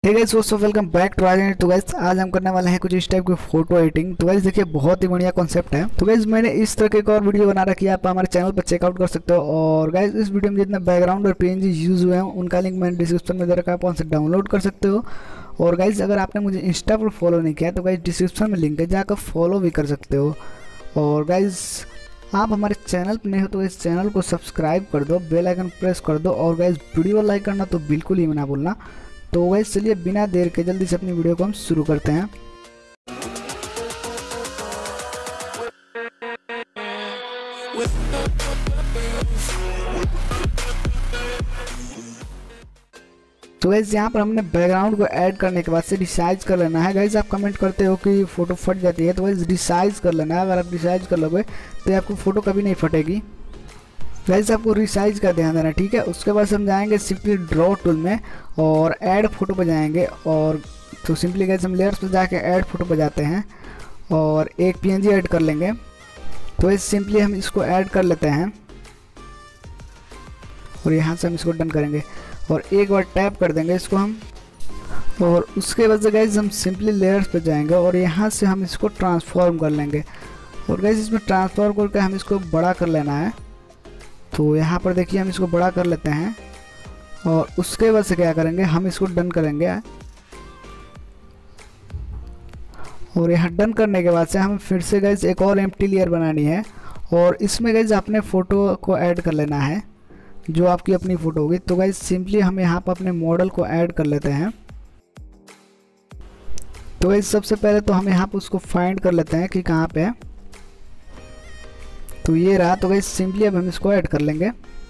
हे guys दोस्तों, welcome back to our. तो guys आज हम करने वाले हैं कुछ इस टाइप की फोटो एडिटिंग। तो गाइस देखिए, बहुत ही बढ़िया कॉन्सेप्ट है। तो गाइस मैंने इस तरह के एक और वीडियो बना रखी है, आप हमारे चैनल पर चेकआउट कर सकते हो। और गाइस इस वीडियो में जितने बैकग्राउंड और पीएनजी यूज हुए हैं उनका लिंक मैंने डिस्क्रिप्शन में दे रखा है, आप वहाँ से डाउनलोड कर सकते हो। और गाइस अगर आपने मुझे इंस्टा पर फॉलो नहीं किया तो गाइस डिस्क्रिप्शन में लिंक है, जाकर फॉलो भी कर सकते हो। और गाइस आप हमारे चैनल पर नहीं हो तो इस चैनल को सब्सक्राइब कर दो, बेल आइकन प्रेस कर दो और गाइस वीडियो लाइक करना तो बिल्कुल ही मना भूलना। तो गाइस चलिए बिना देर के जल्दी से अपनी वीडियो को हम शुरू करते हैं। तो गाइस यहाँ पर हमने बैकग्राउंड को ऐड करने के बाद से रिसाइज कर लेना है। गाइस आप कमेंट करते हो कि फ़ोटो फट जाती है, तो गाइस रिसाइज कर लेना है। अगर आप रिसाइज कर लोगे तो आपको फ़ोटो कभी नहीं फटेगी। गाइस आपको रिसाइज का ध्यान देना, ठीक है। उसके बाद हम जाएंगे सिंपली ड्रॉ टूल में और ऐड फोटो पर जाएंगे। और तो सिंपली गाइस हम लेयर्स पर जाके ऐड फोटो पर जाते हैं और एक पीएनजी ऐड कर लेंगे। तो इस सिंपली हम इसको ऐड कर लेते हैं और यहाँ से हम इसको डन करेंगे और एक बार टैप कर देंगे इसको हम। और उसके बाद गाइस हम सिंपली लेयर्स पर जाएंगे और यहाँ से हम इसको ट्रांसफॉर्म कर लेंगे। और गाइस इसमें ट्रांसफॉर्म करके हम इसको बड़ा कर लेना है। तो यहाँ पर देखिए हम इसको बड़ा कर लेते हैं और उसके बाद से क्या करेंगे, हम इसको डन करेंगे। और यहाँ डन करने के बाद से हम फिर से गाइस एक और एम्प्टी लेयर बनानी है और इसमें गाइस अपने फ़ोटो को ऐड कर लेना है, जो आपकी अपनी फ़ोटो होगी। तो गाइस सिंपली हम यहाँ पर अपने मॉडल को ऐड कर लेते हैं। तो गाइस सबसे पहले तो हम यहाँ पर उसको फाइंड कर लेते हैं कि कहाँ पे है। तो ये रहा। तो गाइस सिंपली अब हम इसको ऐड कर लेंगे।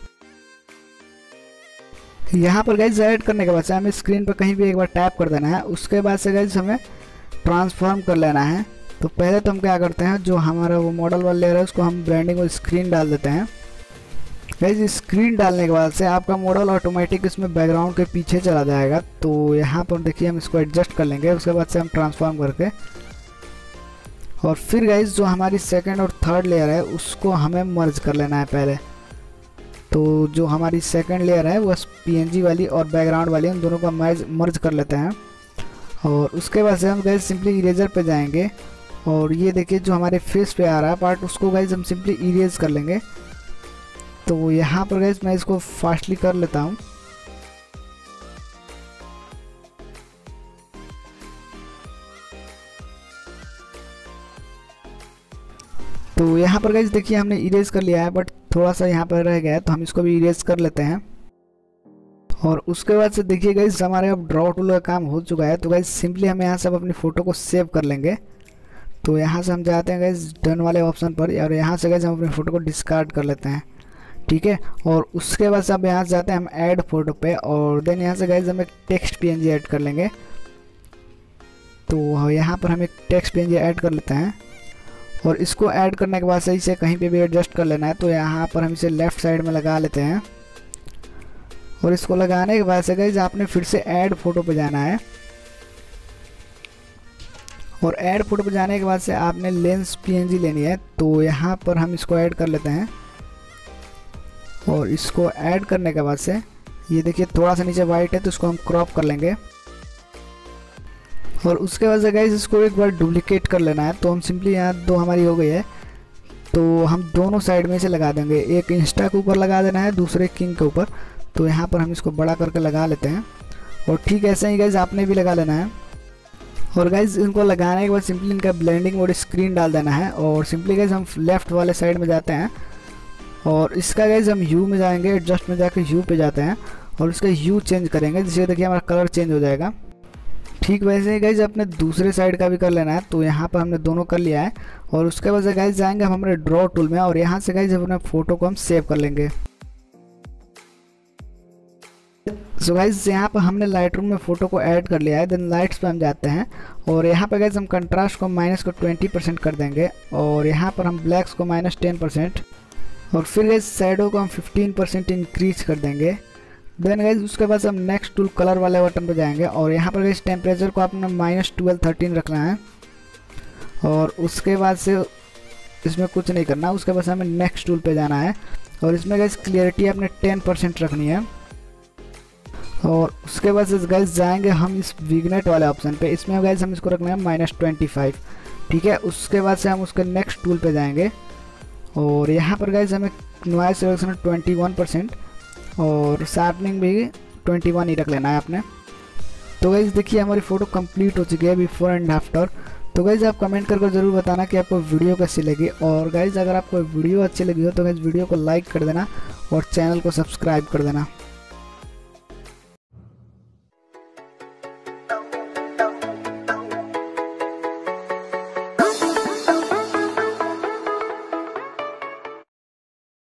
यहाँ पर गाइस ऐड करने के बाद से हमें स्क्रीन पर कहीं भी एक बार टैप कर देना है। उसके बाद से गाइस हमें ट्रांसफॉर्म कर लेना है। तो पहले तो हम क्या करते हैं, जो हमारा वो मॉडल वाला लेयर है उसको हम ब्रांडिंग और स्क्रीन डाल देते हैं। गाइस स्क्रीन डालने के बाद से आपका मॉडल ऑटोमेटिक इसमें बैकग्राउंड के पीछे चला जाएगा। तो यहाँ पर देखिए हम इसको एडजस्ट कर लेंगे। उसके बाद से हम ट्रांसफॉर्म करके और फिर गाइस जो हमारी सेकंड और थर्ड लेयर है उसको हमें मर्ज कर लेना है पहले। तो जो हमारी सेकंड लेयर है वो पीएनजी वाली और बैकग्राउंड वाली, उन दोनों को मर्ज कर लेते हैं। और उसके बाद से हम गाइस सिंपली इरेजर पे जाएंगे और ये देखिए जो हमारे फेस पे आ रहा है पार्ट, उसको गाइस हम सिंपली इरेज कर लेंगे। तो यहाँ पर गाइस मैं इसको फास्टली कर लेता हूँ। तो यहाँ पर गाइस देखिए हमने इरेज कर लिया है, बट थोड़ा सा यहाँ पर रह गया है, तो हम इसको भी इरेज कर लेते हैं। और उसके बाद से देखिए गाइस हमारे अब ड्रॉ टूल का काम हो चुका है। तो गाइस सिंपली हम यहाँ से अपनी फ़ोटो को सेव कर लेंगे। तो यहाँ से हम जाते हैं गाइस डन वाले ऑप्शन पर और यहाँ से गाइस हम अपनी फ़ोटो को डिस्कार्ड कर लेते हैं, ठीक है। और उसके बाद से अब यहाँ से जाते हैं हम ऐड फोटो पे और देन यहाँ से गाइस हम एक टेक्स्ट पीएनजी ऐड कर लेंगे। तो यहाँ पर हम एक टेक्स्ट पीएनजी ऐड कर लेते हैं और इसको ऐड करने के बाद से इसे कहीं पे भी एडजस्ट कर लेना है। तो यहाँ पर हम इसे लेफ़्ट साइड में लगा लेते हैं और इसको लगाने के बाद से गाइस आपने फिर से ऐड फोटो पे जाना है। और ऐड फोटो पे जाने के बाद से आपने लेंस पीएनजी लेनी है। तो यहाँ पर हम इसको ऐड कर लेते हैं और इसको ऐड करने के बाद से ये देखिए थोड़ा सा नीचे वाइट है, तो इसको हम क्रॉप कर लेंगे। और उसके बाद से गाइस इसको एक बार डुप्लीकेट कर लेना है। तो हम सिंपली यहाँ दो हमारी हो गई है, तो हम दोनों साइड में से लगा देंगे। एक इंस्टा के ऊपर लगा देना है, दूसरे किंग के ऊपर। तो यहाँ पर हम इसको बड़ा करके लगा लेते हैं और ठीक ऐसे ही गाइस आपने भी लगा लेना है। और गाइस इनको लगाने के बाद सिंपली इनका ब्लेंडिंग और स्क्रीन डाल देना है। और सिंपली गाइस हम लेफ़्ट वाले साइड में जाते हैं और इसका गाइस हम यू में जाएंगे, एडजस्ट में जाकर यू पे जाते हैं और इसका यू चेंज करेंगे, जिससे देखिए हमारा कलर चेंज हो जाएगा। ठीक वैसे ही गाइस अपने दूसरे साइड का भी कर लेना है। तो यहाँ पर हमने दोनों कर लिया है और उसके बाद से गाइस जाएंगे हम हमारे ड्रॉ टूल में और यहाँ से गाइस अपने फ़ोटो को हम सेव कर लेंगे। सो गाइस यहाँ पर हमने लाइट रूम में फ़ोटो को ऐड कर लिया है। देन लाइट्स पे हम जाते हैं और यहाँ पर गाइस हम कंट्रास्ट को माइनस को 20% कर देंगे और यहाँ पर हम ब्लैक्स को -10% और फिर गाइस शैडो को हम 15% इंक्रीज कर देंगे। देन गाइस उसके बाद हम नेक्स्ट टूल कलर वाले बटन पर जाएंगे और यहाँ पर गाइस टेम्परेचर को आपने -12 13 रखना है। और उसके बाद से इसमें कुछ नहीं करना, उसके बाद हमें नेक्स्ट टूल पे जाना है और इसमें गाइस क्लियरिटी आपने 10% रखनी है। और उसके बाद से गाइस जाएंगे हम इस विग्नेट वाले ऑप्शन पे, इसमें गाइस हम इसको रखना है -25, ठीक है। उसके बाद से हम उसके नेक्स्ट टूल पे जाएंगे और यहाँ पर गाइस हमें नॉइस रिडक्शन 21% और शार्पनिंग भी 21 ही रख लेना है आपने। तो गाइस देखिए हमारी फ़ोटो कंप्लीट हो चुकी है बिफोर एंड आफ्टर। तो गाइस आप कमेंट करके ज़रूर बताना कि आपको वीडियो कैसी लगी, और गाइस अगर आपको वीडियो अच्छी लगी हो तो गाइस वीडियो को लाइक कर देना और चैनल को सब्सक्राइब कर देना।